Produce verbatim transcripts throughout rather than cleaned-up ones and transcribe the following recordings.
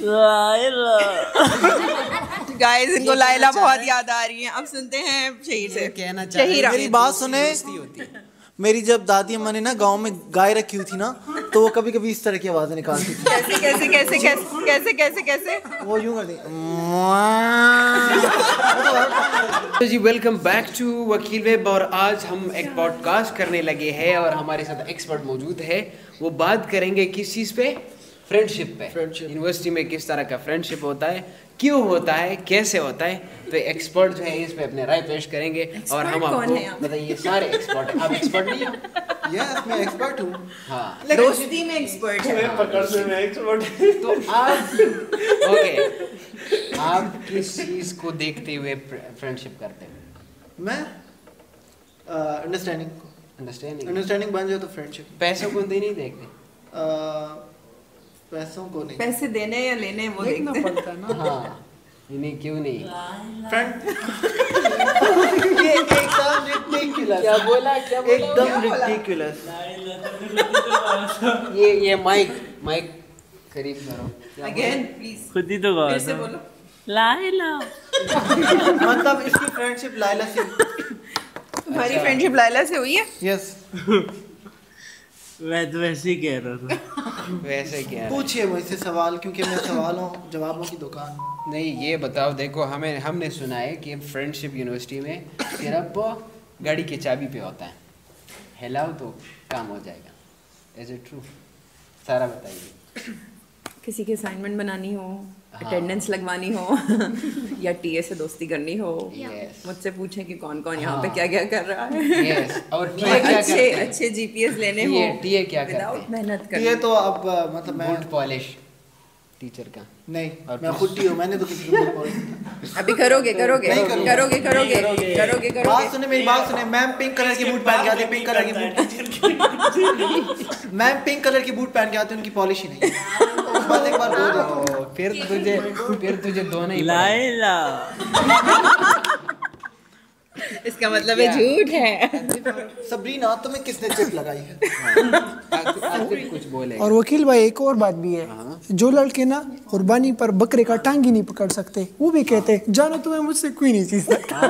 Guys इनको लाइला बहुत याद आ रही है। अब सुनते हैं शहीर से। कहना चाहिए मेरी बात सुने, मेरी जब दादी अम्मा ने ना गांव में गाय रखी हुई थी ना, तो वो कभी कभी इस तरह की आवाजें निकालती थी। कैसे कैसे कैसे कैसे कैसे कैसे कैसे वो यूं करती। तो जी welcome back to Vakil web. और आज हम एक पॉडकास्ट करने लगे हैं और हमारे साथ एक्सपर्ट मौजूद है। वो बात करेंगे किस चीज़ पे? फ्रेंडशिप पे। यूनिवर्सिटी में किस तरह का फ्रेंडशिप होता है, क्यों होता है, कैसे होता है। तो एक्सपर्ट जो है इस पे अपने राय पेश करेंगे और हम आपको बताइए। सारे एक्सपर्ट हैं, आप एक्सपर्ट नहीं हो? यस मैं एक्सपर्ट हूँ। हाँ, दोस्ती में एक्सपर्ट है। पकड़ने में एक्सपर्ट। तो आप ओके, आप किस चीज़ को देखते हुए फ्रेंडशिप करते हैं? मैं अंडरस्टैंडिंग को अंडरस्टैंडिंग अंडरस्टैंडिंग बन जाए तो फ्रेंडशिप। पैसों को नहीं नहीं देखते? पैसों को नहीं, पैसे देने या लेने वो देखते पड़ता है ना। हाँ, नहीं क्यों नहीं? फ्रेंड ये एकदम रिडिकुलस। क्या बोला क्या बोला? एकदम रिडिकुलस। ये ये माइक माइक करीब करो अगेन प्लीज। खुद ही तो फिर से बोलो। लाइला। मतलब इसकी फ्रेंडशिप लाइला से। तुम्हारी फ्रेंडशिप लाइला से हुई है? यस। मैं तो वैसे ही कह रहा था। वैसे क्या? पूछिए मुझसे सवाल, क्योंकि मैं सवालों जवाबों की दुकान। नहीं, ये बताओ, देखो हमें हमने सुना है कि फ्रेंडशिप यूनिवर्सिटी में सिर्फ गाड़ी की चाबी पे होता है, हिलाओ तो काम हो जाएगा। Is it true? सारा बताइए। किसी की असाइनमेंट बनानी हो, अटेंडेंस लगवानी हो या टीए से दोस्ती करनी हो, yes. मुझसे पूछें कि कौन कौन यहाँ हाँ. पे क्या क्या कर रहा है। yes. और टीए क्या अच्छे करते हैं? अच्छे जीपीएस लेने हो, टीए क्या करते विदाउट हैं? मेहनत करनी। ये तो अब मतलब मैं बूट पॉलिश टीचर का नहीं, और मैं खुट्टी हूँ। मैंने तो किसी को बोल पॉलिश। अभी करोगे करोगे नहीं करूँगा। करोगे करोगे करोगे बात करोगे। सुने, मेरी बात सुने। मैम पिंक कलर की बूट पहन के आती, पिंक कलर की बूट। मैम पिंक कलर की बूट पहन के आती, उनकी पॉलिश ही नहीं। बस एक बार बोल देता हूँ। फिर तुझे फिर तुझे दोनों ही लाइला। इसका मतलब है झूठ है। सबरीना, तुम्हें किसने चिप लगाई है? कुछ बोले। और वकील भाई एक और बात भी है, जो लड़के ना कुर्बानी पर बकरे का टांग ही नहीं पकड़ सकते, वो भी कहते जानो तुम्हें मुझसे कोई नहीं चीज सकता।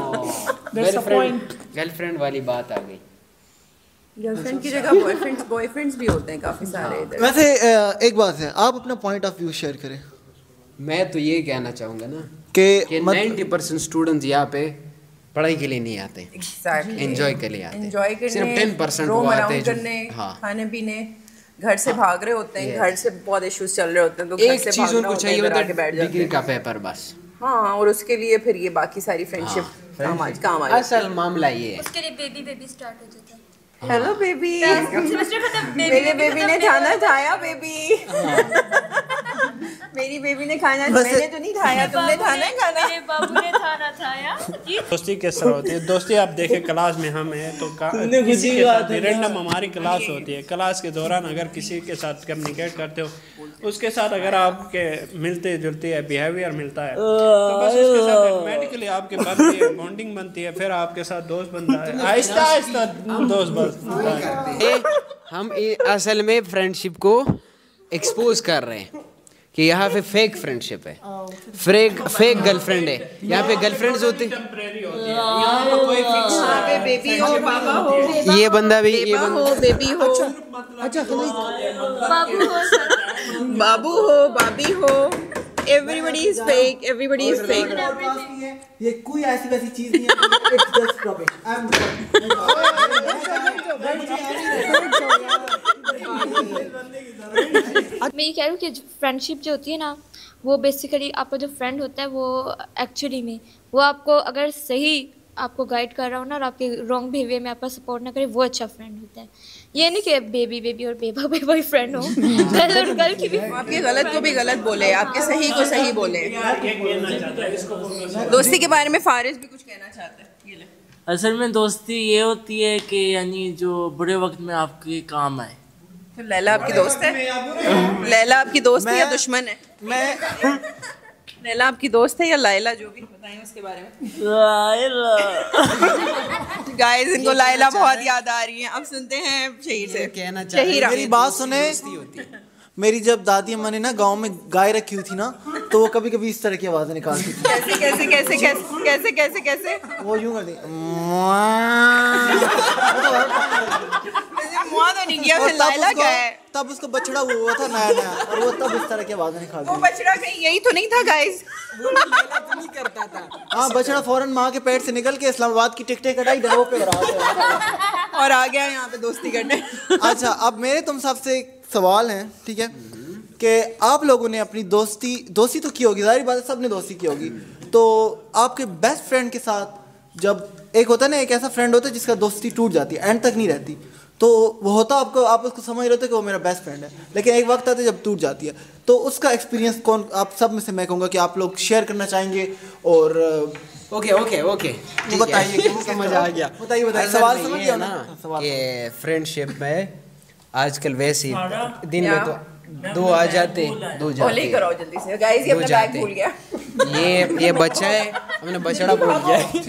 गर्लफ्रेंड वाली बात आ गई। गर्लफ्रेंड की जगह बॉयफ्रेंड्स बॉयफ्रेंड्स भी होते हैं काफी सारे इधर। वैसे एक बात है, आप अपना पॉइंट ऑफ व्यू शेयर करें। मैं तो ये कहना चाहूँगा ना कि नाइन्टी परसेंट स्टूडेंट्स यहाँ पे पढ़ाई के लिए नहीं आते, एंजॉय के लिए आते हैं। एंजॉय करने, सिर्फ टेन परसेंट रोम वो आते अराउंड हैं जो करने, हाँ खाने पीने, घर से भाग रहे होते हैं, घर से बहुत इश्यूज चल रहे होते हैं, तो एक चीज उनको चाहिए होता है, डिग्री का पेपर बस। हाँ, और उसके लिए फिर ये बाकी सारी फ्रेंडशिप काम आज काम आ असल मामला ये है। उसके लिए बेबी बेबी स्टार्ट हो जाता है। हेलो बेबी, सेमेस्टर खत्म, मेरे बेबी ने खाना खाया बेबी। मेरी बेबी ने खाना, मैंने तो नहीं खाया, तुमने खाना है खाना। मेरे बाबू ने खाना खाया। दोस्ती किस तरह होती है? दोस्ती आप देखें, क्लास में हम हैं तो किसी के साथ रैंडम हमारी क्लास होती है, क्लास के दौरान अगर किसी के साथ कम्युनिकेट करते हो, उसके साथ अगर आपके मिलते जुलती है बिहेवियर मिलता है, तो बस उसके साथ ऑटोमेटिकली आपके बनती है, बॉन्डिंग बनती है, फिर आपके साथ दोस्त बनता है, आहिस्ता आहिस्ता दोस्त बनता है। हम असल में फ्रेंडशिप को एक्सपोज कर रहे हैं कि यहाँ पे फेक फ्रेंडशिप है, फेक फेक गर्लफ्रेंड है। यहाँ पे गर्लफ्रेंड्स होती हैं, यहाँ पे बेबी हो, पापा हो, ये बंदा भी ये हो, बेबी हो, अच्छा बाबू हो सर, बाबू हो, बाबी हो, everybody is fake, everybody is fake. ये कोई ऐसी वैसी चीज नहीं है। It's just rubbish. I'm मैं ये कह रही हूँ कि फ्रेंडशिप जो होती है ना, वो बेसिकली आपका जो फ्रेंड होता है वो एक्चुअली में वो आपको अगर सही आपको गाइड कर रहा हो ना, और आपके रॉन्ग बिहेवियर में आपका सपोर्ट ना करे, वो अच्छा फ्रेंड होता है। ये नहीं कि बेबी बेबी और बेबा बेबा ही फ्रेंड हो। गर्ल और गर्ल की भी, आपके गलत को भी गलत बोले, आपके सही को सही बोले। दोस्ती के बारे में फारिस भी कुछ कहना चाहता है। ये ले। असल में दोस्ती ये होती है कि यानी जो बुरे वक्त में आपके काम आए। तो लैला आपकी दोस्त है? लैला आपकी दोस्त है या दुश्मन है? मैं लैला आपकी दोस्त है या लाइला, जो भी बताएं उसके बारे में। लाइला। गाइस इनको लाइला बहुत याद आ रही है। अब सुनते हैं शहीर से। कहना चाहिए। मेरी बात सुने, मेरी जब दादी अम्मा ने ना गांव में गाय रखी हुई थी ना, तो वो कभी कभी इस तरह की आवाजें निकालती थी। कैसे कैसे कैसे कैसे कैसे कैसे कैसे वो यूं करती मुआ तो नहीं किया, और फिर तब लायला उसको क्या है? तब उसको बछड़ा हुआ था नया नया, और वो तब इस तरह की आवाजें निकालती वो थी। बछड़ा कहीं यही तो नहीं था गाइस? नहीं करता था। हाँ, बछड़ा फौरन माँ के पेट से निकल के इस्लामाबाद की टिकटें कटाई, डरों पे और आ गया। और आ गया यहाँ पे दोस्ती करने। अच्छा, अब मेरे तुम सबसे एक सवाल है, ठीक है, कि आप लोगों ने अपनी दोस्ती दोस्ती तो की होगी, जाहिर बात है सब ने दोस्ती की होगी, तो आपके बेस्ट फ्रेंड के साथ जब एक होता है ना, एक ऐसा फ्रेंड होता है जिसका दोस्ती टूट जाती है, एंड तक नहीं रहती, तो वो होता आपको, आप उसको समझ रहे होते कि वो मेरा बेस्ट फ्रेंड है, लेकिन एक वक्त आता है जब टूट जाती है, तो उसका एक्सपीरियंस कौन, आप सब में से मैं कहूँगा कि आप लोग शेयर करना चाहेंगे, और ओके ओके ओके वो बताइए कि वो समझ आ गया। बताइए बताइए, असल सवाल में समझ ये गया है ना? सवाल ये फ्रेंडशिप में आजकल वैसे ही दिन में क्या? तो दो आ जाते दो ओले जाते करो जल्दी से गाइस, ये दो अपना जाते। बैग भूल गया। ये ये बच्चा है, हमने बछड़ा भूल गया है।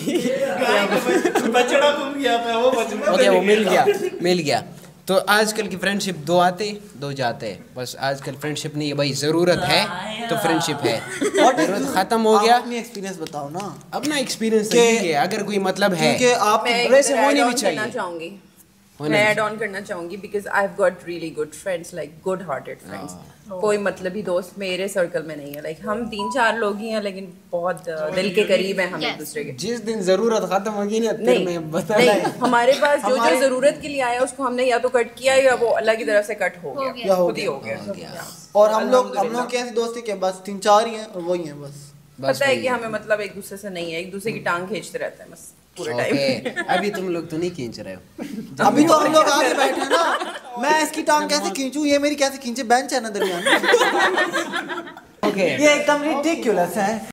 बछड़ा घूम गया था वो बछड़ा। ओके वो मिल गया मिल गया तो आजकल की फ्रेंडशिप दो आते दो जाते हैं, बस आजकल फ्रेंडशिप नहीं है भाई, जरूरत है तो फ्रेंडशिप है, जरूरत खत्म हो आप गया। अपनी एक्सपीरियंस बताओ ना, अपना एक्सपीरियंस कि- है, अगर कोई मतलब है क्योंकि आप मैं वैसे इधर होनी add भी on चाहिए। करना चाहूंगी होनी मैं भी ऐड ऑन करना चाहूंगी because I have got really good friends, like good hearted friends. कोई मतलब ही दोस्त मेरे सर्कल में नहीं है, लाइक हम तीन चार लोग ही हैं, लेकिन बहुत uh, दिल के करीब हैं हम एक दूसरे के। जिस दिन जरूरत खत्म होगी ना फिर नहीं मैं बता नहीं, हमारे पास जो जो हमारे- जरूरत के लिए आया उसको हमने या तो कट किया या वो अल्लाह की तरफ से कट हो गया, या हो खुद ही गया। हो गया। और हम लोग हम लोग की ऐसी दोस्ती के बस तीन चार ही हैं और वही हैं बस। बस पता है वही कि हमें मतलब एक दूसरे से नहीं है, एक दूसरे की टांग खींचते रहते हैं बस पूरे ओके टाइम। अभी तुम लोग तो नहीं खींच रहे हो। अभी तो हम लोग आगे बैठे हैं ना, मैं इसकी टांग कैसे खींचूं, ये मेरी कैसे खींचे, बेंच है ना दरमियान में। ओके ये एकदम रिडिकुलस है।